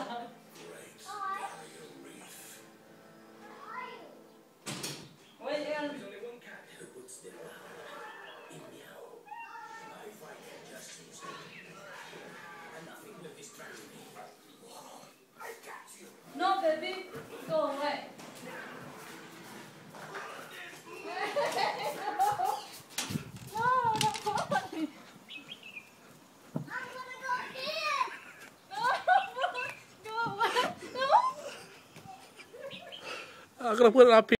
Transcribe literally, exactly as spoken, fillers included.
No, baby, go away. I'm gonna put it up here.